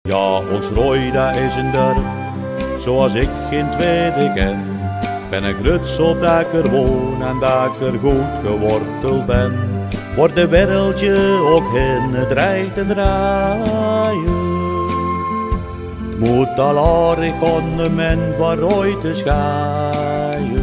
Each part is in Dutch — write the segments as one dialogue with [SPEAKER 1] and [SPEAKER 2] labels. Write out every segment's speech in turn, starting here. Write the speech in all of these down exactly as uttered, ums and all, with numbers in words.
[SPEAKER 1] Ja, ons Rooi, dat is een dorp, zoals ik geen tweede ken. Ben een gruts op dat ik er woon en dat ik er goed geworteld ben. Wordt de wereldje ook in het rijden draaien. Het moet al aardig onder men van Rooi te schaaien.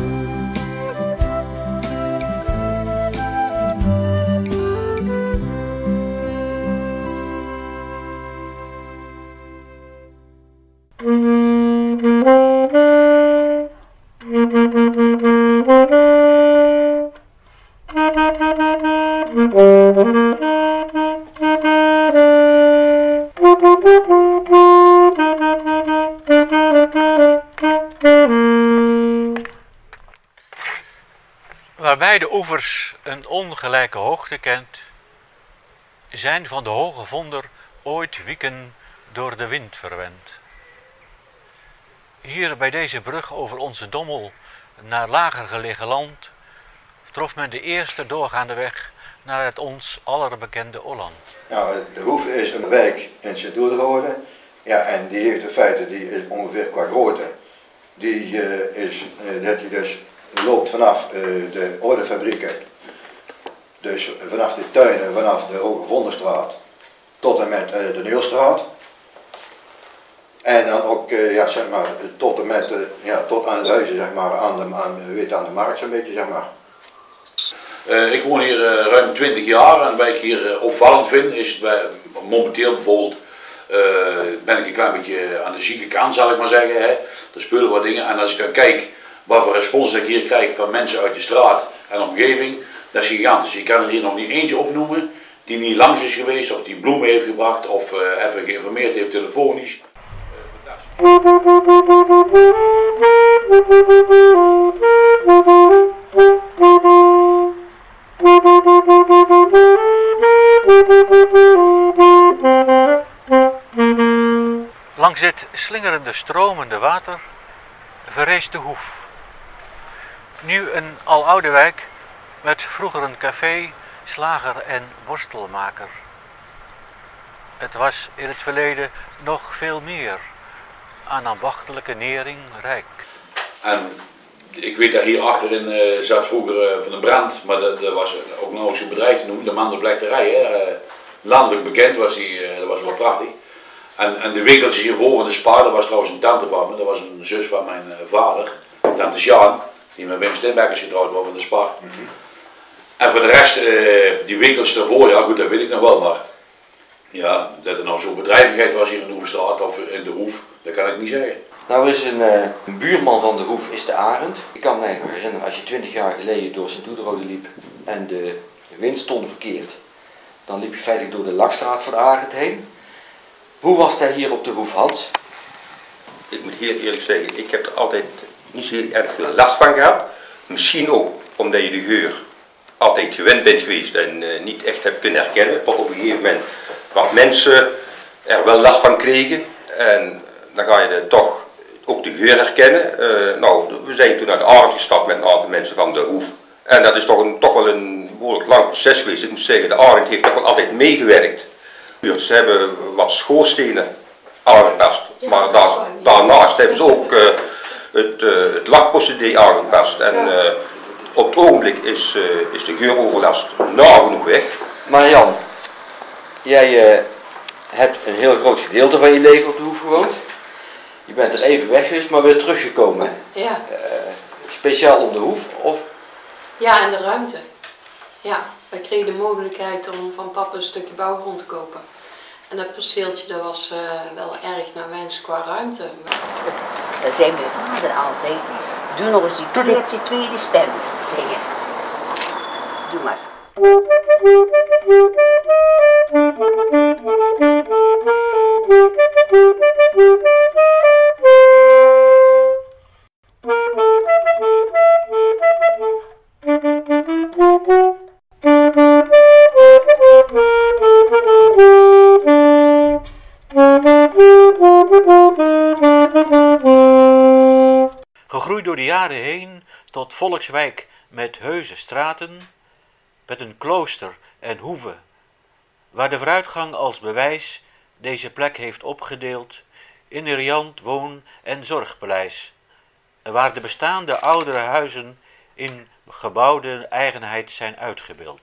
[SPEAKER 2] Waarbij de oevers een ongelijke hoogte kent, zijn van de hoge vonder ooit wieken door de wind verwend. Hier bij deze brug over onze Dommel naar lager gelegen land trof men de eerste doorgaande weg naar het ons allerbekende Holland.
[SPEAKER 3] Ja, de Hoef is een wijk in Sint-Oederode, ja, en die heeft in feite, die is ongeveer qua grootte, die, uh, is, uh, dat die dus loopt vanaf uh, de oude fabrieken, dus vanaf de tuinen, vanaf de Hoge Vonderstraat tot en met uh, de Neelstraat. En dan ook uh, ja, zeg maar, tot en met uh, ja, tot aan het huizen, zeg maar, aan de, aan, weet, aan de markt zo'n beetje, zeg maar.
[SPEAKER 4] Uh, ik woon hier uh, ruim twintig jaar en wat ik hier uh, opvallend vind is, bij, momenteel bijvoorbeeld uh, ben ik een klein beetje aan de zieke kant, zal ik maar zeggen. Hè. Er spelen wat dingen en als ik dan kijk wat voor respons ik hier krijg van mensen uit de straat en omgeving, dat is gigantisch. Ik kan er hier nog niet eentje opnoemen die niet langs is geweest of die bloemen heeft gebracht of uh, even geïnformeerd heeft telefonisch. Uh,
[SPEAKER 2] Langs dit slingerende stromende water verrees de Hoef. Nu een aloude wijk met vroeger een café, slager en worstelmaker. Het was in het verleden nog veel meer aan ambachtelijke nering rijk.
[SPEAKER 4] En ik weet dat hier achterin uh, zat vroeger uh, van een brand, maar dat, dat was ook nog zo'n bedrijf te noemen, de Mandelvlechterij. Hè. Uh, landelijk bekend was die, uh, dat was wel prachtig. En, en de winkeltjes hiervoor in de Spaar, dat was trouwens een tante van me, dat was een zus van mijn uh, vader, tante Sjaan, die met Wim Steenbekkers getrouwd was van de Spaar. Mm-hmm. En voor de rest, uh, die winkels daarvoor, ja goed, dat weet ik nog wel, maar ja, dat er nou zo'n bedrijvigheid was hier in de Hoefstraat of in de Hoef, dat kan ik niet zeggen.
[SPEAKER 5] Nou is een, uh, een buurman van de Hoef is de Arend. Ik kan me nog herinneren als je twintig jaar geleden door Sint-Oederode liep en de wind stond verkeerd, dan liep je feitelijk door de Lakstraat van de Arend heen. Hoe was dat hier op de Hoef, Hans?
[SPEAKER 6] Ik moet heel eerlijk zeggen, ik heb er altijd niet zo erg veel last van gehad. Misschien ook omdat je de geur altijd gewend bent geweest en uh, niet echt hebt kunnen herkennen. Tot op een gegeven moment wat mensen er wel last van kregen. En dan ga je de, toch ook de geur herkennen. Uh, nou, we zijn toen naar de Arend gestapt met een aantal mensen van de Hoef. En dat is toch, een, toch wel een behoorlijk lang proces geweest. Ik moet zeggen, de Arend heeft toch wel altijd meegewerkt. Ze hebben wat schoorstenen aangepast, maar daar, daarnaast hebben ze ook uh, het, uh, het lakprocedé aangepast. En uh, op het ogenblik is, uh, is de geuroverlast nagenoeg weg.
[SPEAKER 5] Marian, jij uh, hebt een heel groot gedeelte van je leven op de Hoef gewoond. Je bent er even weg geweest, maar weer teruggekomen.
[SPEAKER 7] Ja.
[SPEAKER 5] Uh, speciaal om de Hoef? Of?
[SPEAKER 7] Ja, en de ruimte. Ja, wij kregen de mogelijkheid om van papa een stukje bouwgrond te kopen. En dat perceeltje dat was uh, wel erg naar wens qua ruimte.
[SPEAKER 8] Dan zei mijn vader altijd, doe nog eens die keertje tweede stem zingen. Doe maar.
[SPEAKER 2] Gegroeid door de jaren heen tot volkswijk met heuse straten, met een klooster en hoeve, waar de vooruitgang als bewijs deze plek heeft opgedeeld in een riant woon- en zorgpaleis, waar de bestaande oudere huizen in gebouwde eigenheid zijn uitgebeeld.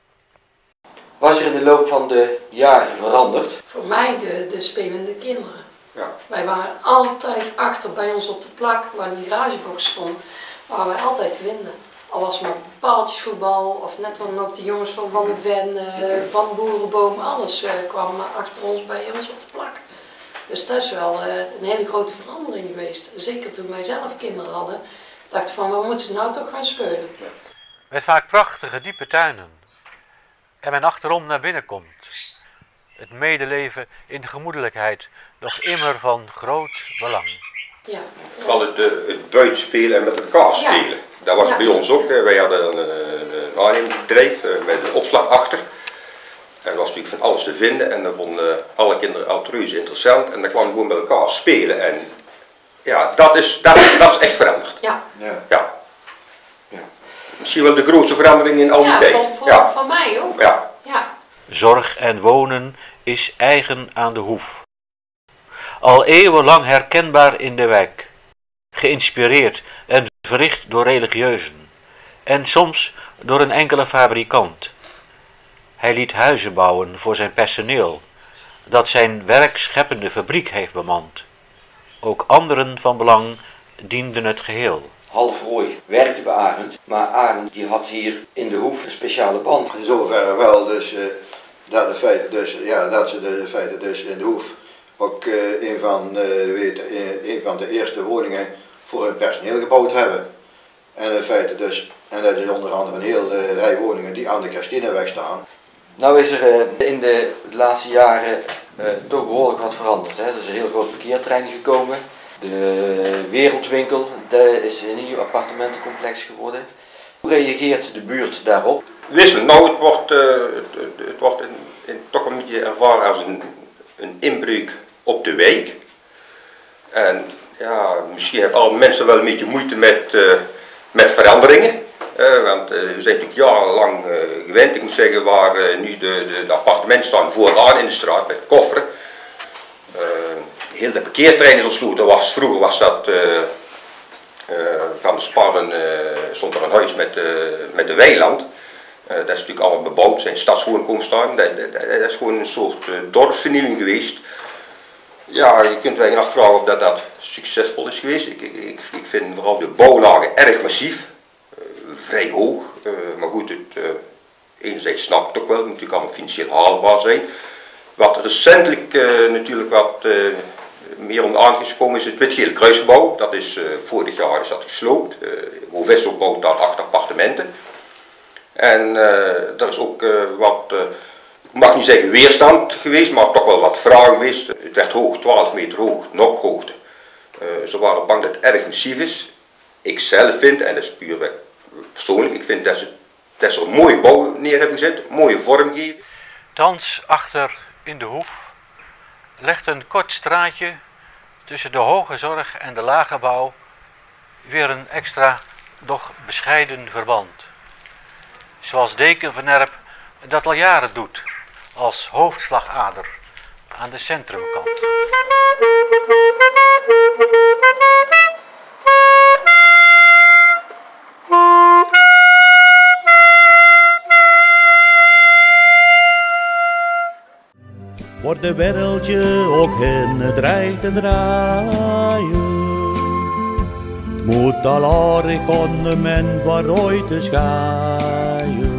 [SPEAKER 5] Was er in de loop van de jaren veranderd?
[SPEAKER 7] Voor mij de, de spelende kinderen.
[SPEAKER 6] Ja.
[SPEAKER 7] Wij waren altijd achter bij ons op de plak waar die garagebox stond, waren wij altijd te vinden. Al was het maar paaltjesvoetbal of net dan ook de jongens van Van de Ven, uh, Van Boerenboom, alles uh, kwam achter ons bij ons op de plak. Dus dat is wel uh, een hele grote verandering geweest. Zeker toen wij zelf kinderen hadden, dachten van waar moeten ze nou toch gaan spelen.
[SPEAKER 2] Met vaak prachtige diepe tuinen. En men achterom naar binnen komt. Het medeleven in de gemoedelijkheid, nog immer van groot belang.
[SPEAKER 7] Ja.
[SPEAKER 6] Vooral het, het buitenspelen en met elkaar spelen. Ja. Dat was ja. bij ons ook. Wij hadden een, een aannemingsbedrijf met een opslag achter. En er was natuurlijk van alles te vinden en dat vonden alle kinderen altijd reuze interessant. En dan kwamen we gewoon met elkaar spelen. En ja, dat is, dat, dat is echt veranderd.
[SPEAKER 7] Ja.
[SPEAKER 6] Ja. Ja. Ja. Misschien wel de grootste verandering in al die
[SPEAKER 7] ja,
[SPEAKER 6] tijd.
[SPEAKER 7] Van, van,
[SPEAKER 6] ja,
[SPEAKER 7] van mij ook.
[SPEAKER 6] Ja.
[SPEAKER 7] Ja.
[SPEAKER 2] Zorg en wonen is eigen aan de Hoef. Al eeuwenlang herkenbaar in de wijk. Geïnspireerd en verricht door religieuzen. En soms door een enkele fabrikant. Hij liet huizen bouwen voor zijn personeel, dat zijn werkscheppende fabriek heeft bemand. Ook anderen van belang dienden het geheel.
[SPEAKER 5] Half Rooij werkte bij Arend, maar Arend die had hier in de Hoef een speciale band.
[SPEAKER 3] In zoverre wel, dus uh, dat, de feiten dus, ja, dat ze de feiten dus in de Hoef ook uh, een, van, uh, weet, uh, een van de eerste woningen voor hun personeel gebouwd hebben. En in feite dus, en dat is onder andere een hele rij woningen die aan de Christineweg staan.
[SPEAKER 5] Nou is er uh, in de laatste jaren uh, toch behoorlijk wat veranderd. Hè? Er is een heel groot parkeerterrein gekomen. De Wereldwinkel dat is een nieuw appartementencomplex geworden. Hoe reageert de buurt daarop?
[SPEAKER 6] Wisselen. Nou, het wordt, uh, het, het wordt in, in, toch een beetje ervaren als een, een inbreuk op de wijk. En ja, misschien hebben alle mensen wel een beetje moeite met, uh, met veranderingen. Uh, want uh, we zijn natuurlijk jarenlang uh, gewend. Ik moet zeggen, waar uh, nu de, de, de appartementen staan vooraan in de straat met kofferen. Uh, heel de parkeerterrein is ontsloten. Was, vroeger was dat uh, uh, van de Sparren, uh, stond er een huis met, uh, met een weiland. Uh, dat is natuurlijk allemaal bebouwd, zijn stadswoningen komen staan. Dat, dat, dat is gewoon een soort uh, dorpsvernieuwing geweest. Ja, je kunt wel afvragen of dat, dat succesvol is geweest. Ik, ik, ik, ik vind vooral de bouwlagen erg massief. Vrij hoog, uh, maar goed, het, uh, enerzijds snap ik het ook wel, het moet natuurlijk allemaal financieel haalbaar zijn. Wat recentelijk uh, natuurlijk wat uh, meer onder aandacht is gekomen is het Wit-Geel Kruisgebouw. Dat is uh, vorig jaar is dat gesloopt. Uh, Hovesso bouwt daar acht appartementen. En uh, er is ook uh, wat, uh, ik mag niet zeggen weerstand geweest, maar toch wel wat vragen geweest. Het werd hoog, twaalf meter hoog, nog hoogte. Uh, ze waren bang dat het erg massief is. Ik zelf vind, en dat is puur weg. Persoonlijk, ik vind dat ze, dat ze een mooie bouw neer hebben gezet, een mooie vormgeving.
[SPEAKER 2] Thans achter in de Hoef legt een kort straatje tussen de hoge zorg en de lage bouw weer een extra, doch bescheiden verband. Zoals Deken van Erp dat al jaren doet, als hoofdslagader aan de centrumkant.
[SPEAKER 1] Wordt de wereldje ook in dreigt te draaien. Het moet al aardig aan de men waaruit te schaaien.